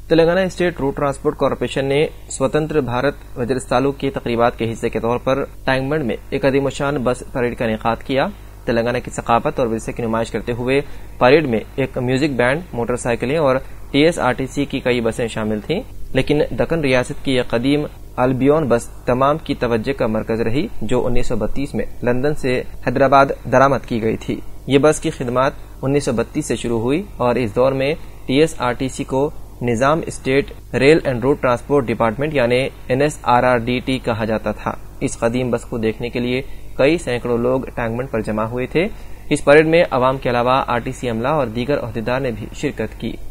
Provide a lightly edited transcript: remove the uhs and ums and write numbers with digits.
Telangana state road transport corporation نے سوتنتر بھارت وجرستالو کی تقریبات کے حصے کے طور پر ٹینک بنڈ میں ایک عظیم الشان بس پریڈ کا انعقاد کیا۔ تلنگانہ کی ثقافت اور ورثے کی نمائش کرتے ہوئے پریڈ میں ایک میوزک بینڈ، موٹر سائیکلیں اور TSRTC کی کئی بسیں شامل تھیں، لیکن دکن ریاست کی یہ قدیم البیون بس تمام کی توجہ کا مرکز رہی، جو 1932 میں لندن سے حیدرآباد درآمد کی گئی تھی۔ یہ بس کی خدمات 1932 سے شروع ہوئی اور اس دور میں TSRTC کو Nizam state rail and road transport department یعنی NSRRDT کہا جاتا تھا۔ اس قدیم بس کو دیکھنے کے لیے کئی سینکڑوں لوگ ٹینک بنڈ پر جمع ہوئے تھے۔ اس پریڈ میں عوام کے علاوہ RTC عملہ اور دیگر عہدیدار نے بھی شرکت کی۔